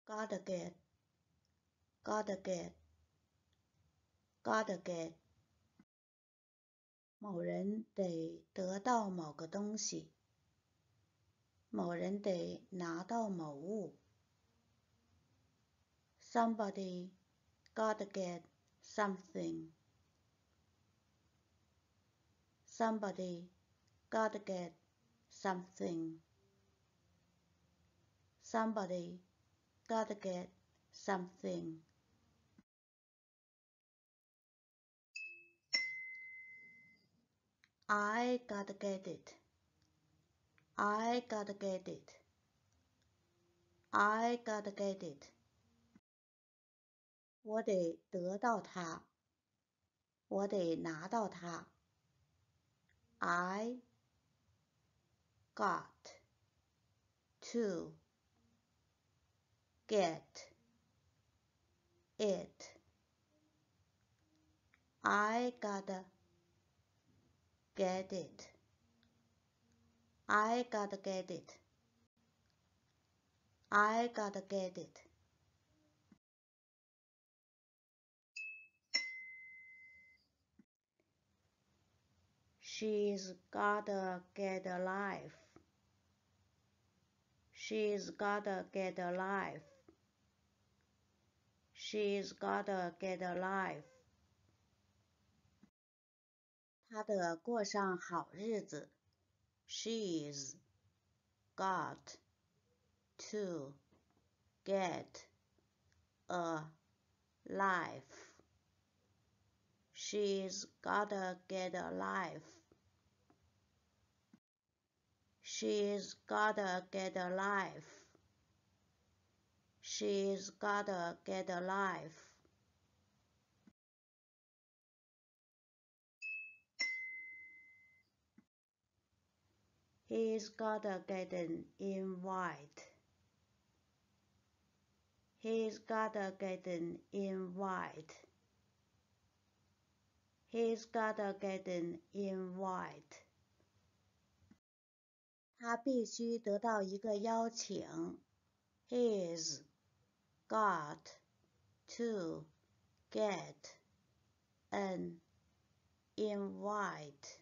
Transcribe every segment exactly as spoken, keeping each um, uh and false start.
gotta get, gotta get, gotta get。某人得得到某个东西，某人得拿到某物。Somebody gotta get something. Somebody gotta get something. Somebody gotta get something. I gotta get it. I gotta get it. I gotta get it. 我得得到它，我得拿到它。I got to get it. I gotta get it. I gotta get it. I gotta get it. She's gotta get a life. She's gotta get a life. She's gotta get a life. 她得过上好日子。She's got to get a life. She's gotta get a life. She's gotta get a life. She's gotta get a life. He's gotta get an invite. He's gotta get an invite. He's gotta get an invite. 他必须得到一个邀请。He's got to get an invite.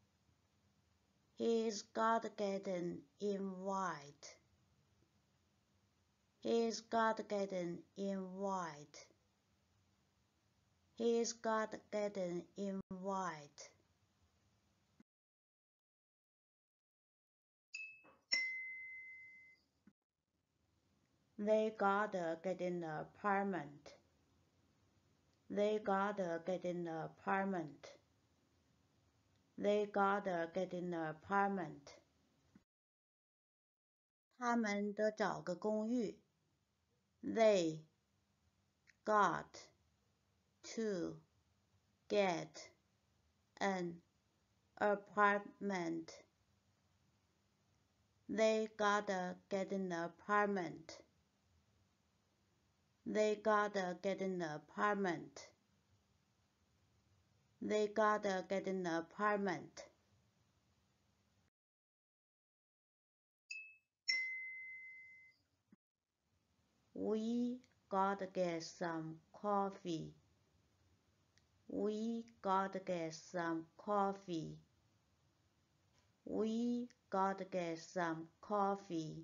He's got to get an invite. He's got to get an invite. He's got to get an invite. They gotta get an apartment. They gotta get an apartment. They gotta get an apartment. 他们得找个公寓。They got to get an apartment. They gotta get an apartment. They gotta get an apartment. They gotta get an apartment. We gotta get some coffee. We gotta get some coffee. We gotta get some coffee.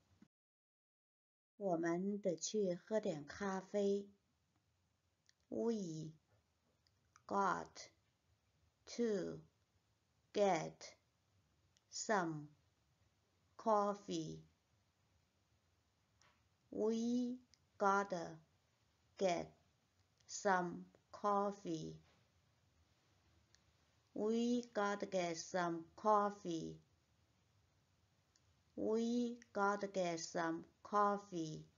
我们得去喝点咖啡。We got to get some coffee. We gotta get some coffee. We gotta get some coffee. We gotta get some coffee.